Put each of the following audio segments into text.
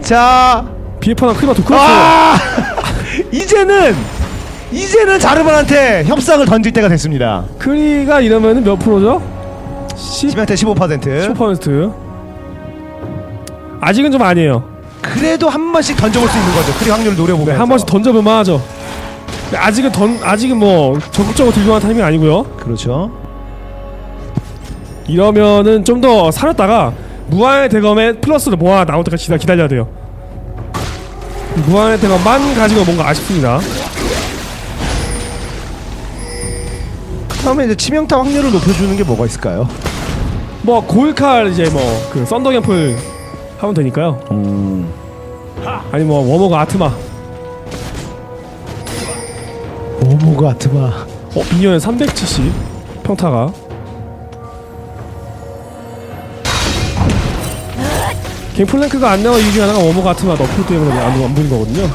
자, BF1 크리마토 그렇죠. 이제는 자르반한테 협상을 던질 때가 됐습니다. 크리가 이러면은 몇 프로죠? 치명타 15%. 15%. 아직은 좀 아니에요. 그래도 한 번씩 던져볼 수 있는 거죠. 크리 확률을 노려보면서. 네, 한 번씩 던져볼만 하죠. 아직은 뭐 적극적으로 들려는 타이밍이 아니고요. 그렇죠. 이러면은 좀 더 사렸다가 무한의 대검에 플러스를 모아 나올 때까지 기다려야 돼요. 무한의 대검만 가지고 뭔가 아쉽습니다. 다음에 이제 치명타 확률을 높여주는 게 뭐가 있을까요? 뭐 고일칼 이제 뭐 그 썬더갬플 하면 되니까요. 아니 뭐 워머가 아트마. 워머가 아트마. 미니언 370 평타가. 갱플랭크가 안 나와 이유 중에 하나가 워머가 아트마 너프 때문에 안 보는 거거든요.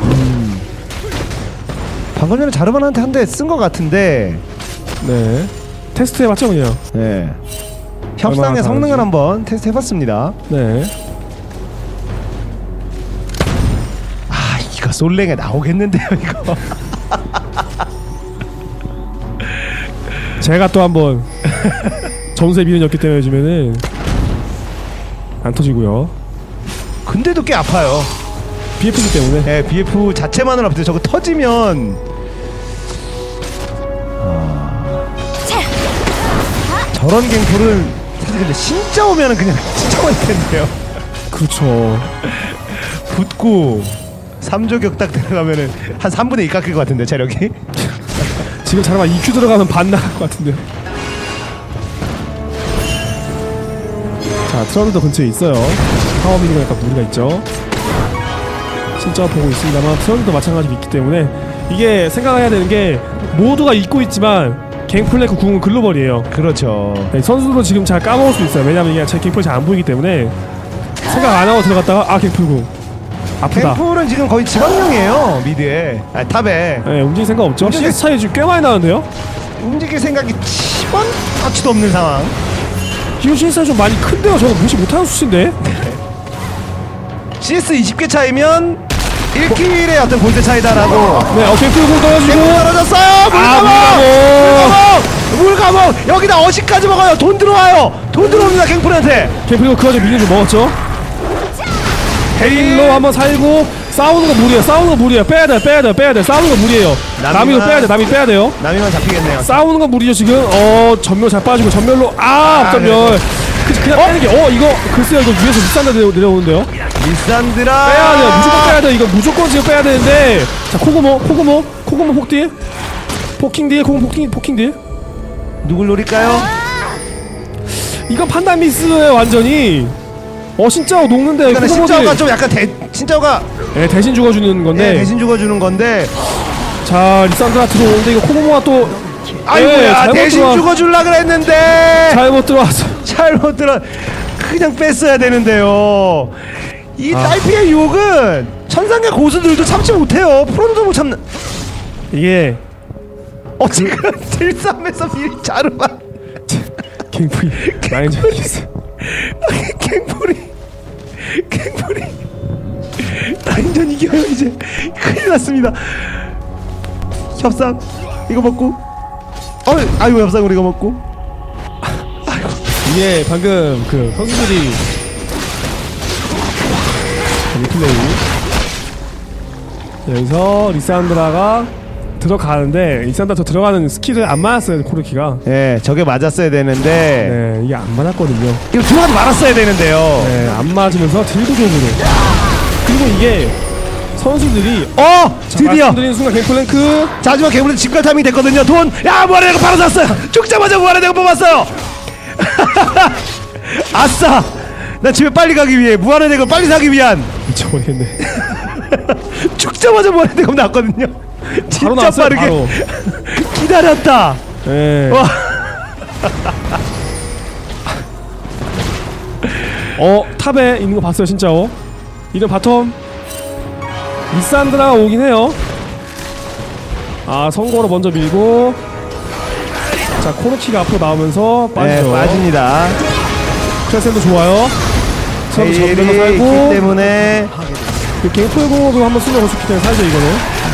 방금 전에 자르반한테 한 대 쓴 것 같은데. 네. 테스트 해봤죠 그냥. 네. 협상의 성능을 한번 테스트 해봤습니다. 네. 아, 이거 솔랭에 나오겠는데요 이거. 제가 또 한번 점수에 미련이 없기 때문에 요즘에는 안 터지고요. 근데도 꽤 아파요. BF기 때문에. 네, BF 자체만으로 아픈데 저거 터지면 저런 갱플은 사실 근데 진짜 오면은 그냥 진짜 많이 텐데요. 그렇죠. 붙고 3조 격딱 들어가면은 한 3분의 2 깎일 것 같은데 체력이. 지금 자르반 EQ 들어가면 반 나갈 것 같은데요. 자, 트런드도 근처에 있어요. 파워비가 약간 무리가 있죠. 진짜 보고 있습니다만 트런드도 마찬가지로 있기 때문에 이게 생각해야 되는 게 모두가 잊고 있지만 갱플랭크 궁은 글로벌이에요. 그렇죠. 네, 선수도 지금 잘 까먹을 수 있어요. 왜냐면 이게 제 갱플이 잘 안 보이기 때문에 생각 안 하고 들어갔다가 갱플 궁 아프다. 갱플은 지금 거의 지방령이에요. 미드에, 탑에. 네, 움직일 생각 없죠. CS 차이 지금 꽤 많이 나는데요. 움직일 생각이 10원 가치도 없는 상황. 지금 CS 좀 많이 큰데요. 저거 무시 못하는 수치인데. CS 20개 차이면 1킬의 어떤 골드 차이다라고. 네, 갱플 궁 떨어지고. 갱플 떨어졌어요. 물감옥. 여기다 어시까지 먹어요. 돈 들어와요. 돈 들어옵니다. 갱플한테. 갱플 그 와중에 미니언 좀 먹었죠. 데일로 한번 살고. 싸우는 거 무리예요. 싸우는 거 무리예요. 빼야돼. 싸우는 거 무리예요. 나미도 빼야돼. 나미 빼야돼요. 나미만 잡히겠네요. 싸우는 거 무리죠 지금. 전멸 잘 빠지고 전멸로 앞전멸. 그냥 빼는 게 이거 글쎄요 이거 위에서 리산드라 내려오는데요. 리산드라 빼야돼요. 무조건 빼야돼요. 이거 무조건 지금 빼야 되는데. 자 코고모 폭딜. 포킹딜 포킹딜. 누굴 노릴까요? 이건 판단 미스예요 완전히. 신짜오 녹는데. 그러니까 신짜오가 좀 약간 신짜오가 네 대신 죽어주는 건데. 네, 대신 죽어주는 건데. 자 리산드라 들어오는데 이거 코고모가 또 아이고야 대신 죽어줄라 그랬는데 잘못 들어왔어. 그냥 뺐어야 되는데요. 이 딸피의 유혹은 천상의 고수들도 참지 못해요. 프로도 못 참는. 이게 지금 딜싸움에서 미리 자르만 갱플이 많이 잡혔어. 갱플이 라인전 이겨요. 이제 큰일 났습니다. 협상 이거 먹고 아이고 협상으로 이거 먹고. 아이고 이게 방금 그 선수들이 리플레이 여기서 리산드라가 들어가는데 리산드라 저 들어가는 스킬을 안 맞았어요. 코르키가. 네 저게 맞았어야 되는데 네 이게 안 맞았거든요. 이거 들어가지 말았어야 되는데요. 네 안 맞으면서 딜구조으로. 그리고 이게 선수들이 드디어 말씀드린 순간 갱플랭크. 자 하지만 갱플랭크 집갈 타이밍이 됐거든요. 돈 무한의 대검 바로 샀어요. 죽자마자 무한의 대검 뽑았어요. 아싸 나 집에 빨리 가기 위해 무한의 대검 빨리 사기 위한. 미쳐버리겠네. 죽자마자 무한의 대검 나왔거든요. 진짜 나왔어요, 빠르게 바로. 기다렸다. 네. 탑에 있는 거 봤어요 진짜. 이런 바텀 리산드라가 오긴 해요. 선거로 먼저 밀고. 자 코르키가 앞으로 나오면서 빠지죠. 네, 빠집니다. 크레센도 좋아요. 서로 전면서 살고. 있기 때문에 그 갱플 공업도 한번 쓰려고 좋기 때문에 살죠 이거는.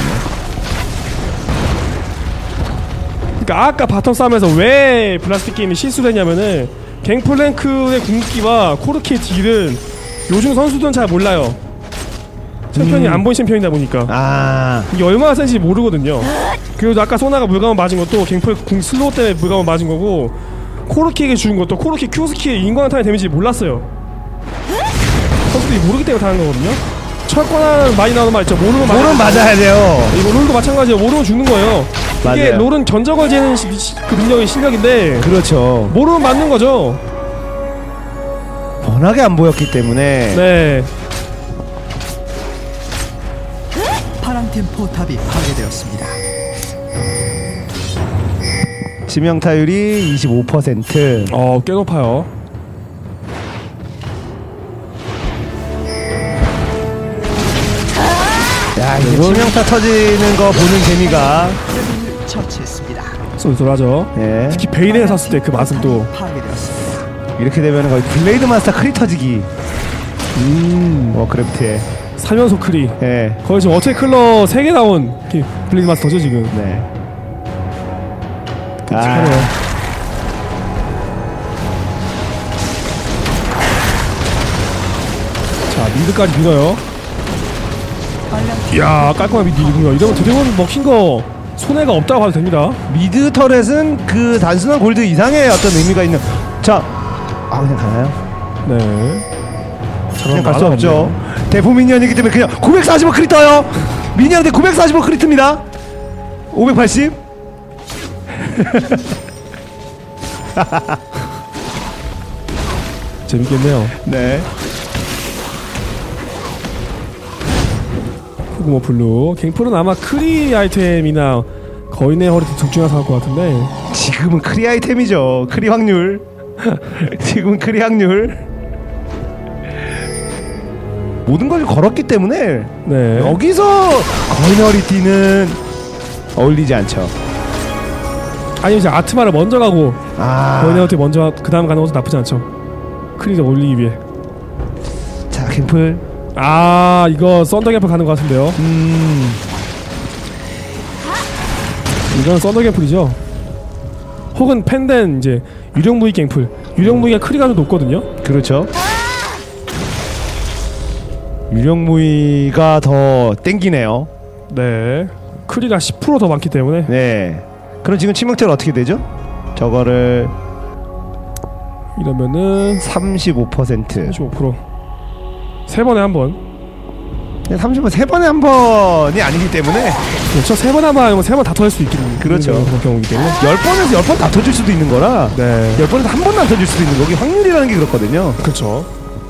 그러니까 아까 바텀 싸움에서 왜 블라스틱 게임이 실수를 했냐면은 갱플랭크의 궁극기와 코르키의 딜은 요즘 선수들은 잘 몰라요. 챔피언이 안 보인 챔피언이다 보니까 이게 얼마나 센지 모르거든요. 그리고 아까 소나가 물감을 맞은 것도 갱플 궁 슬로우 때문에 물감을 맞은 거고, 코르키에게 죽은 것도 코르키 Q스키의 인광탄의 데미지를 몰랐어요. 선수들이 모르기 때문에 당한 거거든요. 철권한 많이 나오는 말 있죠. 모르면 맞아야 돼요. 이거 롤도 마찬가지예요. 모르면 죽는 거예요. 이게 맞아요. 롤은 견적을 재는 그 능력이 실력인데, 그렇죠. 모르면 맞는 거죠. 워낙에 안 보였기 때문에. 네. 파랑팀 포탑이 파괴되었습니다. 치명타율이 25%. 꽤 높아요. 야, 이제 치명타 터지는 거 보는 재미가. 처치했습니다. 쏠쏠하죠. 예. 특히 베인에 샀을 때 그 맛은 또. 파괴되었습니다. 이렇게 되면 거의 블레이드 마스터 크리 터지기. 워크래프트에. 살면서 크리. 예. 거의 지금 어택 클러 3개 나온 블레이드 마스터죠 지금. 네. 잘해요. 자, 미드까지 밀어요. 이야, 깔끔하게 미드이군요. 이러면 드래곤 먹힌 거 손해가 없다고 봐도 됩니다. 미드 터렛은 그 단순한 골드 이상의 어떤 의미가 있는. 자, 그냥 가나요? 네. 그냥 갈 수 없죠. 대포 미니언이기 때문에 그냥 945 크리 떠요. 미니언인데 945 크리 뜹니다. 580. 재밌겠네요. 네. 후구모 블루. 갱플은 아마 크리 아이템이나 거인의 허리띠 둘 중에 하나 사올 것 같은데. 지금은 크리 아이템이죠. 크리 확률. 지금은 크리 확률. 모든 걸 걸었기 때문에 네. 여기서 거인어리티는 어울리지 않죠. 아니 이제 아트마를 먼저 가고 거인의 허리띠 먼저 그 다음 가는 것도 나쁘지 않죠. 크리를 올리기 위해. 자, 갱플. 이거 썬더 갱플 가는 것 같은데요. 이건 썬더 갱플이죠. 혹은 펜덴 이제 유령 무기 갱플. 유령 무기가 크리가 좀 높거든요. 그렇죠. 유령무이가 더 땡기네요. 네. 크리가 10% 더 많기 때문에. 네. 그럼 지금 치명타율 어떻게 되죠? 저거를 이러면은 35%. 35%. 세 번에 한 번. 30번 세 번에 한 번이 아니기 때문에. 그렇죠. 세 번에 한 번 아니면 세 번 다 터질 수 있는 그렇죠. 그런 경우이기 때문에. 10번에서 10번 다 터질 수도 있는 거라. 네. 10번에서 한 번도 안 터질 수도 있는 거기 확률이라는 게 그렇거든요. 그렇죠.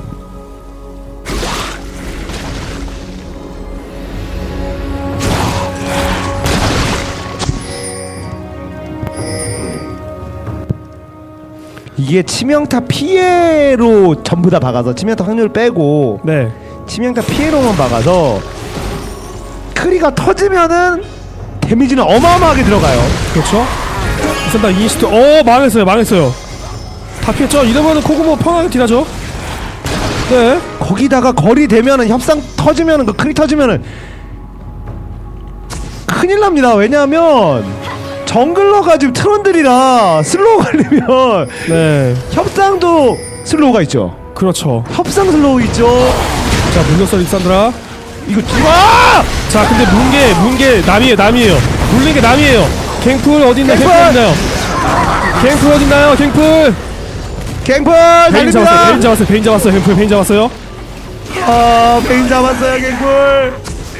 이게 치명타 피해로 전부 다 박아서 치명타 확률 빼고 네. 치명타 피해로만 박아서 크리가 터지면은 데미지는 어마어마하게 들어가요. 그렇죠. 우선 다 이니시트. 망했어요. 다 피했죠. 이러면은 코구모 편하게 딜하죠. 네. 거기다가 거리 되면은 협상 터지면은 그 크리 터지면은 큰일 납니다. 왜냐하면 정글러가 지금 트런들이라 슬로우 걸리면 네. 협상도 슬로우가 있죠. 그렇죠. 협상 슬로우 있죠. 자, 물렸어 릭산드라. 이거 와! 자, 근데 문게 남이에요. 물린 게 남이에요. 갱플 어딨나요? 갱플 어딨나요? 갱플 갱플 달립니다. 베인 잡았어요. 베인 잡았어요. 베인 잡았어요. 갱플.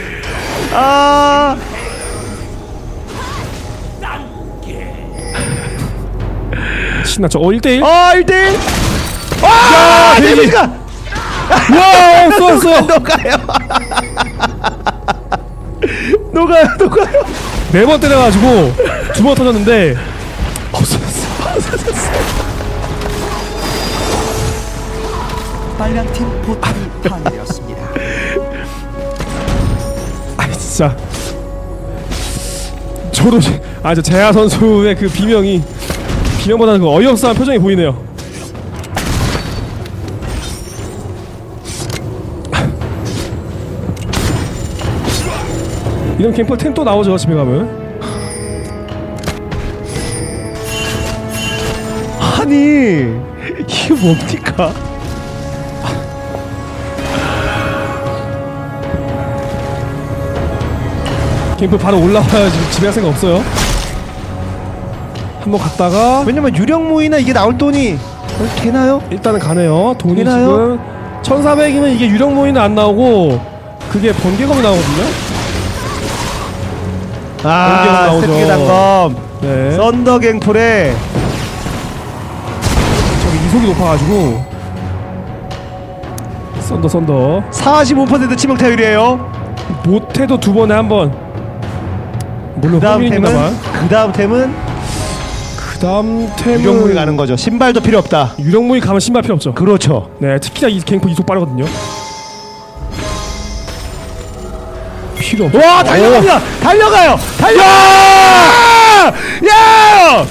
신났죠. 1대1. 1대1. 야, 데미지가. 와, 쏘았어요. 녹아요. 4번 때려가지고 2번 터졌는데 빨강팀 포탑이 파괴되었습니다. 진짜 저도 저 재하 선수의 그 비명보다는 그 어이없어한 표정이 보이네요. 이런 갱플 템 또 나오죠 집에 가면. 아니 이게 뭡니까? 갱플 바로 올라와야 지금 집에 갈 생각 없어요. 한번 갔다가 왜냐면 유령무이나 이게 나올 돈이 되나요? 일단은 가네요. 돈이 되나요? 지금 1400이면 이게 유령 모이는 안 나오고 그게 번개검이 나오거든요. 아 나오죠. 스태프계 단검 네. 썬더 갱플에 저기 이속이 높아가지고 썬더 45% 치명타율이에요. 못해도 두 번에 한 번. 물론 그 다음 확률입니다만. 템은 그 다음 템은 유령무이 가는 거죠. 신발도 필요 없다. 유령모이 가면 신발 필요 없죠. 그렇죠. 네, 특히나 이 갱플 이속 빠르거든요. 필요 없어. 와 달려갑니다. 달려가요. 달려. 야!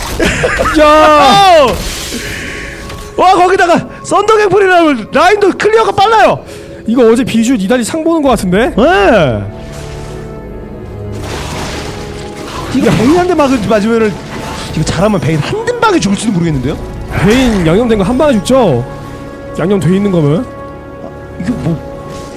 야! 와 거기다가 썬더 갱플이라면 라인도 클리어가 빨라요. 이거 어제 비주 니달리 상 보는 거 같은데? 네. 이거 베인 한 대 맞으면은 이거 잘하면 베인 한 대 방에 죽을지도 모르겠는데요? 베인 양념된 거 한 방에 죽죠? 양념 돼 있는 거면? 이거 뭐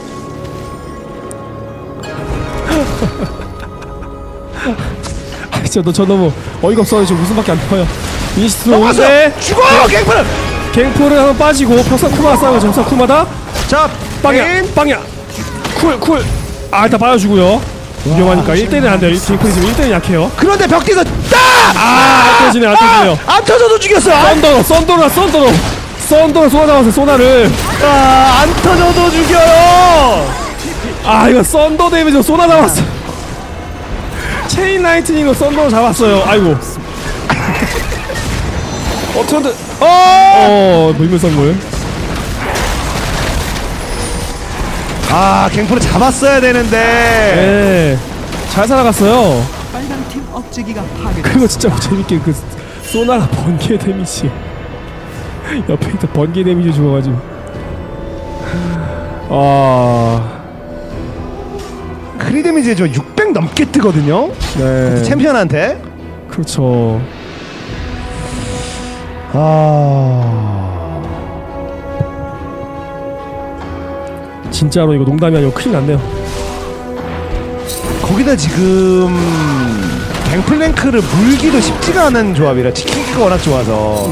아 진짜 저 너무 어이가 없어가지고 웃음밖에 안 나와요. 이니시트 넘어갔어! 오는데 죽어요 갱플! 갱플을 한번 빠지고 벽사 쿠마가 싸우고 점사 쿠마다 자 빵이야 베인! 빵이야 쿨 아 일단 빠져주고요. 위험하니까 1대1은 안 돼요. 갱플이 지금 1대1 약해요. 그런데 벽 뒤에서 딱! 안 터지네요 안 터지네요. 안 터져도 죽였어! 썬더로 쏘나 잡았어요 쏘나를. 안 터져도 죽여요! 아 이거 썬더 데미지로 쏘나 잡았어. 체인 라이트닝으로 썬더로 잡았어요. 아이고 어떻게 물물 선물. 아 갱플을 잡았어야 되는데 네, 잘 살아갔어요. 빨강팀 억제기가 파괴되었습니다. 그리고 진짜 재밌게 그 소나가 번개 데미지 옆에 있던 번개 데미지 죽어가지고 크리 데미지 저 600 넘게 뜨거든요? 네 챔피언한테 그렇죠. 진짜로 이거 농담이 아니고 큰일 났네요. 거기다 지금 갱플랭크를 물기도 쉽지가 않은 조합이라 지키기가 워낙 좋아서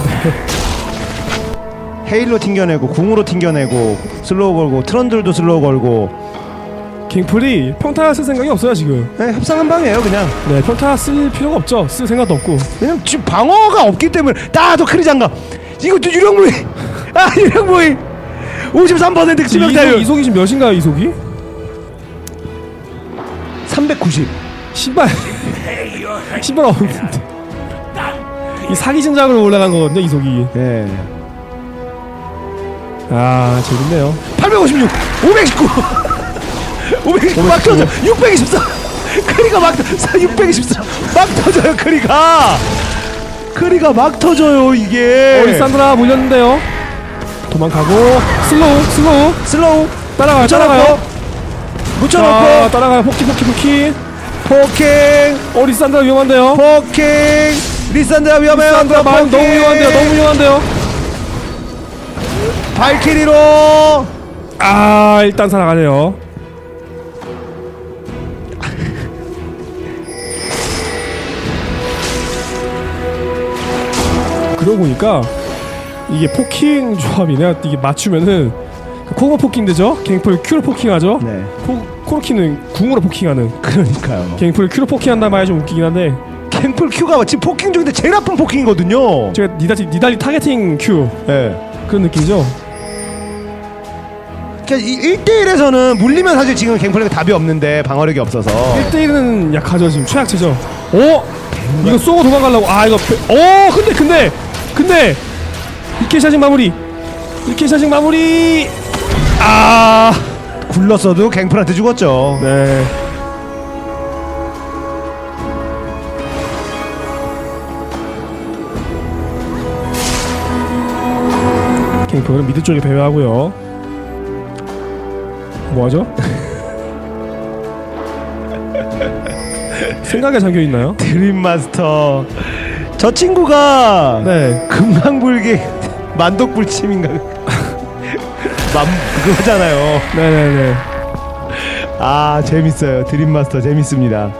헤일로 튕겨내고 궁으로 튕겨내고 슬로우 걸고 트런들도 슬로우 걸고 갱플이 평타 쓸 생각이 없어요 지금. 네, 협상한 방이에요 그냥. 네 평타 쓸 필요가 없죠. 쓸 생각도 없고. 왜냐면 지금 방어가 없기 때문에 나도 크리 장갑 이거 또 유령무이 유령무이 53% 치명타율 이속이 지금 몇인가요 이속이? 390 신발 없는데 이 사기 진작으로 올라간 거거든요 이속이. 네. 아 재밌네요. 856 519 519 막 터져 624 크리가 막 624 막 터져요 크리가 막 터져요 이게. 리산드라 몰렸는데요. 도망가고 슬로우 따라가요. 묻혀놓고 따라가요. 포킹 포킹 리산드라 위험한데요. 포킹 리산드라 위험해요. 리산드라 마음 너무 위험한데요. 발키리로 일단 살아가네요. 그러고 보니까 이게 포킹 조합이네. 이게 맞추면은 코어 포킹 되죠? 갱플 큐로 포킹하죠? 네. 코르키는 궁으로 포킹하는. 그러니까요. 갱플 큐로 포킹한다는 말이 좀 웃기긴 한데 갱플 큐가 지금 포킹 중인데 제일 아픈 포킹이거든요. 제가 니달리 타겟팅 큐 네. 그런 느낌이죠? 그러니까 1대1에서는 물리면 사실 지금 갱플에게 답이 없는데 방어력이 없어서 1대1은 약하죠. 지금 최약체죠. 이거 쏘고 도망가려고. 이거 근데 이케 샤징 마무리. 굴렀어도 갱플한테 죽었죠. 네. 갱플은 미드 쪽에 배회하고요. 뭐하죠? 생각에 잠겨 있나요? 드림마스터. 저 친구가 네. 금강불개 만독불침인가 그거잖아요. 네네네. 아 재밌어요. 드림마스터 재밌습니다.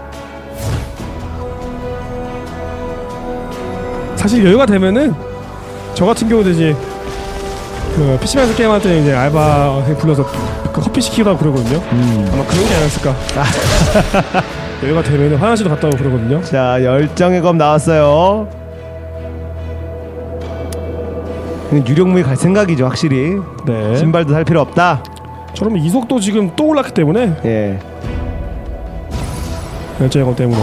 사실 여유가 되면은 저 같은 경우도 이제 그 PC방에서 게임할 때 이제 알바 불러서 그 커피 시키기도 하고 그러거든요. 아마 그런 게 아니었을까. 여유가 되면은 화장실도 갔다 오고 그러거든요. 자 열정의 검 나왔어요. 유령무이 갈 생각이죠 확실히. 네. 신발도 살 필요 없다. 저러면 이속도 지금 또 올랐기 때문에 예. 열정의 검 때문에.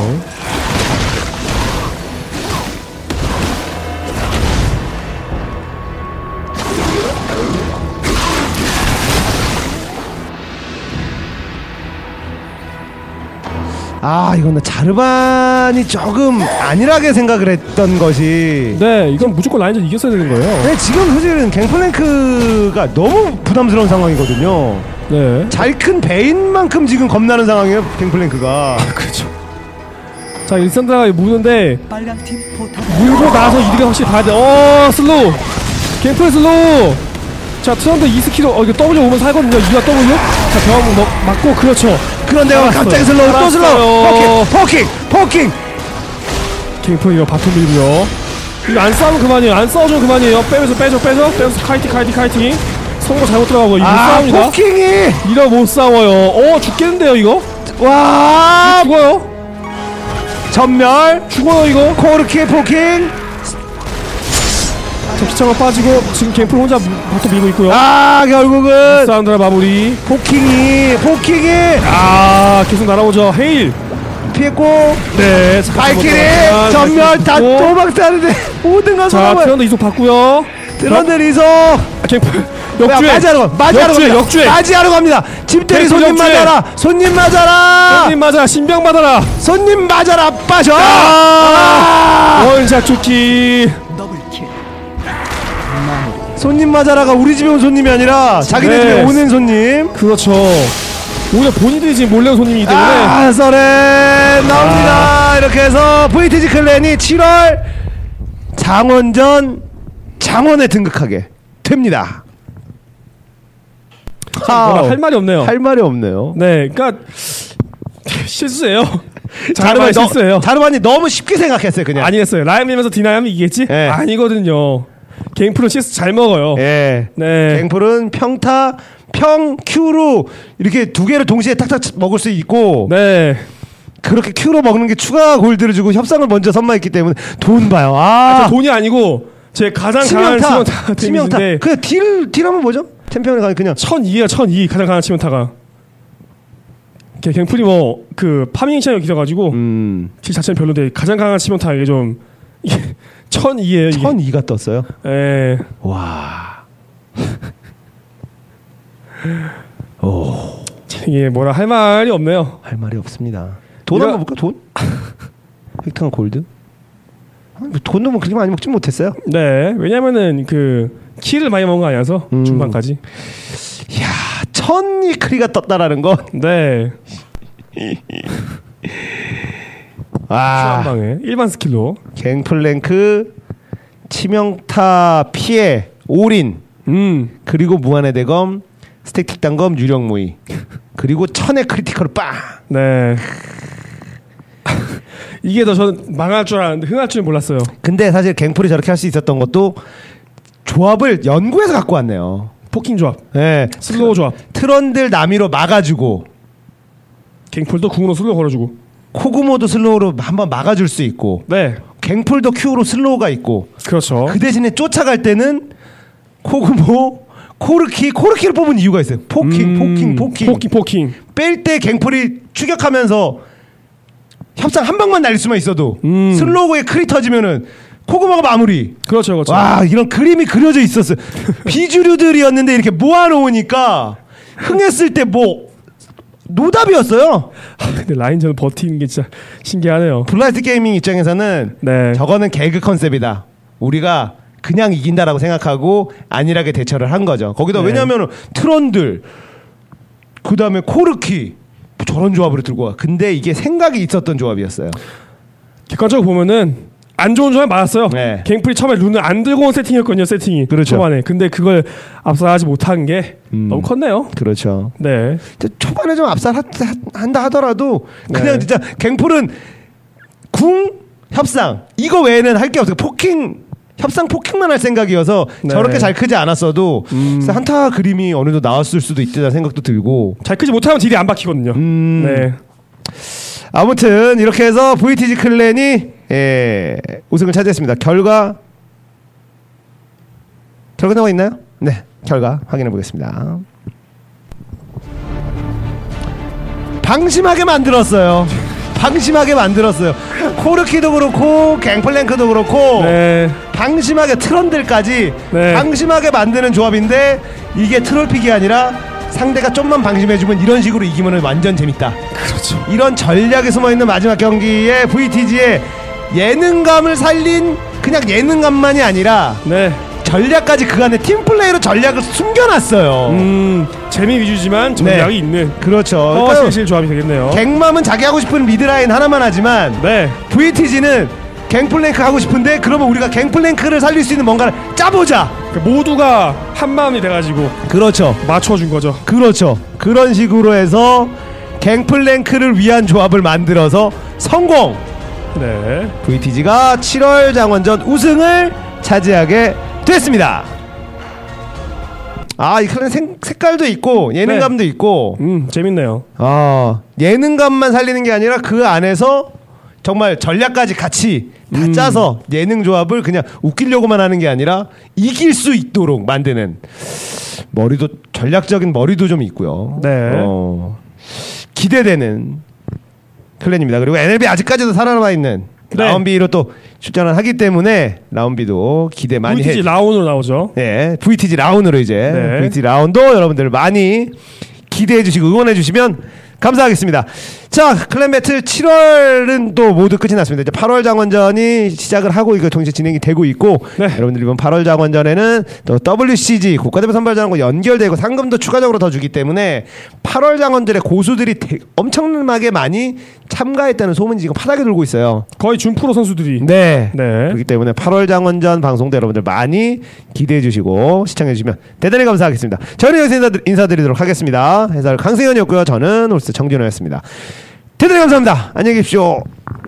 아 이거는 자르반이 조금 안일하게 생각을 했던 것이. 네, 이건 무조건 라인전 이겼어야 되는 거예요. 네, 지금 사실은 갱플랭크가 너무 부담스러운 상황이거든요. 네. 잘 큰 베인만큼 지금 겁나는 상황이에요 갱플랭크가. 그렇죠. 자, 일산드라가 무는데 빨강팀 포탑 물고 나서 이득을 확실히 봐야 돼. 슬로우. 갱플 슬로우. 자, 트런드 2스킬로 이거 W 오면 살거든요. 이가 W. 자, 병 맞고 그렇죠. 그런데 갑자기 슬로우 또 슬로우. 포킹. 갱플 이거 바텀 밀고요. 이거 안 싸우면 그만이에요. 안 싸워주면 그만이에요. 빼면서 카이팅. 성공 잘못 들어가고 이거 못 싸웁니다. 포킹이. 이거 못 싸워요. 죽겠는데요 이거. 와 죽어요. 전멸. 죽어요 이거. 코르키의 포킹. 접시창으로 빠지고 지금 갱플 혼자 바텀 밀고 있고요. 결국은 사운드라 마무리. 포킹이 계속 날아오죠. 헤일 피했고. 네. 발키리 전멸 다 도망다는데 5등간 자, 트런드 이속 받고요. 트런드 이속. 갱플 역주행. 맞이하러 갑니다. 집들이 손님 역주행. 맞아라. 손님 맞아라. 신병 받아라. 손님 맞아라. 빠져. 원샷 좋기. 더블킬. 손님 맞아라가 우리 집에 온 손님이 아니라 자기네 네. 집에 오는 손님. 그렇죠. 오히려 본인들이 지금 몰래 온 손님이기 때문에. 서렌 나옵니다. 이렇게 해서 VTG 클랜이 7월 장원전 장원에 등극하게 됩니다. 뭐라 할 말이 없네요. 할 말이 없네요. 네, 그러니까 실수예요. 자르반 실수예요. 자르반이 너무 쉽게 생각했어요, 그냥. 아니겠어요. 라인 밀면서 디나이하면 이기겠지? 네. 아니거든요. 갱플은 실수 잘 먹어요. 예. 네. 갱플은 평타, Q로 이렇게 두 개를 동시에 탁탁 먹을 수 있고. 네. 그렇게 Q로 먹는 게 추가 골드를 주고 협상을 먼저 선마했기 때문에 돈 봐요. 저 돈이 아니고 제 가장 강한 치명타. 데미지인데. 그 딜하면 뭐죠? 챔피언에 가면 그냥 1002에요. 1002 가장 강한 치명타가. 갱플이 뭐 그 파밍 시간이 길어가지고 딜 자체는 별로인데 가장 강한 치명타 이게 좀 이게 1002에요. 1002가 떴어요. 예. 와. 오. 이게 뭐라 할 말이 없네요. 할 말이 없습니다. 돈 한번 볼까? 돈? 획득한 골드? 돈도 뭐 그렇게 많이 먹진 못했어요. 네. 왜냐면은 그 키를 많이 먹은 거 아니라서 중반까지. 이야, 1002 크리가 떴다라는 건. 네. 한 방에 일반 스킬로. 갱플랭크 치명타 피해 올인. 그리고 무한의 대검 스택틱 단검 유령 모의. 그리고 1000의 크리티컬을 빵. 네. 이게 더 저는 망할 줄 알았는데 흥할 줄은 몰랐어요. 근데 사실 갱플이 저렇게 할 수 있었던 것도 조합을 연구해서 갖고 왔네요. 포킹 조합. 네. 슬로우 조합. 트런들 나미로 막아주고 갱플도 궁으로 슬로우 걸어주고 코구모도 슬로우로 한번 막아줄 수 있고. 네. 갱플도 Q로 슬로우가 있고. 그렇죠. 그 대신에 쫓아갈 때는 코구모 코르키를 뽑은 이유가 있어요. 포킹. 뺄 때 갱플이 추격하면서 협상 한 방만 날릴 수만 있어도 슬로우에 크리 터지면은 코구모가 마무리. 그렇죠. 와, 이런 그림이 그려져 있었어요. 비주류들이었는데 이렇게 모아놓으니까 흥했을 때 뭐 노답이었어요. 근데 라인전 버티는 게 진짜 신기하네요. 블라이트 게이밍 입장에서는 네. 저거는 개그 컨셉이다. 우리가 그냥 이긴다라고 생각하고 안일하게 대처를 한 거죠. 거기다 네. 왜냐하면 트런들, 그 다음에 코르키, 저런 조합으로 들고 와. 근데 이게 생각이 있었던 조합이었어요. 객관적으로 보면은 안 좋은 조합이 많았어요. 네. 갱플이 처음에 룬을 안 들고 온 세팅이었거든요. 세팅이 그렇죠. 초반에. 근데 그걸 압살하지 못한 게 너무 컸네요. 그렇죠. 네. 초반에 좀 압살한다 하더라도 그냥 네. 진짜 갱플은 궁 협상 이거 외에는 할 게 없어요. 포킹 협상 포킹만 할 생각이어서 네. 저렇게 잘 크지 않았어도 그래서 한타 그림이 어느 정도 나왔을 수도 있다는 생각도 들고. 잘 크지 못하면 딜이 안 박히거든요. 네. 아무튼 이렇게 해서 VTG 클랜이 우승을 차지했습니다. 결과 나와 있나요? 네, 결과 확인해 보겠습니다. 방심하게 만들었어요. 코르키도 그렇고 갱플랭크도 그렇고 네. 방심하게 트런들까지 네. 방심하게 만드는 조합인데 이게 트롤픽이 아니라 상대가 좀만 방심해주면 이런 식으로 이기면 완전 재밌다. 그렇죠. 이런 전략이 숨어있는 마지막 경기에 VTG의 예능감을 살린 그냥 예능감만이 아니라 네. 전략까지 그 안에 팀플레이로 전략을 숨겨놨어요. 재미 위주지만 전략이 있는 그렇죠. 실실 조합이 되겠네요. 갱맘은 자기 하고 싶은 미드라인 하나만 하지만 네. VTG는 갱플랭크 하고 싶은데 그러면 우리가 갱플랭크를 살릴 수 있는 뭔가를 짜보자. 그러니까 모두가 한 마음이 돼가지고 그렇죠. 맞춰준 거죠. 그렇죠. 그런 식으로 해서 갱플랭크를 위한 조합을 만들어서 성공. 네. VTG가 7월 장원전 우승을 차지하게 됐습니다. 이 클랜 색깔도 있고 예능감도 있고 재밌네요. 예능감만 살리는 게 아니라 그 안에서 정말 전략까지 같이 다 짜서 예능 조합을 그냥 웃기려고만 하는 게 아니라 이길 수 있도록 만드는 전략적인 머리도 좀 있고요. 네. 기대되는 클랜입니다. 그리고 NLB 아직까지도 살아남아 있는 라운비로 또 출전을 하기 때문에 라운비도 기대 많이 VTG 라운으로 나오죠. 네, VTG 라운으로 이제 네. VTG 라운도 여러분들 많이 기대해 주시고 응원해 주시면 감사하겠습니다. 자, 클랜 배틀 7월은 또 모두 끝이 났습니다. 이제 8월 장원전이 시작을 하고 이거 동시에 진행이 되고 있고 여러분들 이번 8월 장원전에는 또 WCG 국가대표 선발전하고 연결되고 상금도 추가적으로 더 주기 때문에 8월 장원전에 고수들이 엄청나게 많이 참가했다는 소문이 지금 파닥에 돌고 있어요. 거의 준프로 선수들이. 네. 네. 그렇기 때문에 8월 장원전 방송도 여러분들 많이 기대해 주시고 시청해 주시면 대단히 감사하겠습니다. 저는 여기서 인사드리도록 하겠습니다. 해설 강승현이었고요. 저는 홀스 정진호였습니다. 대단히 감사합니다. 안녕히 계십시오.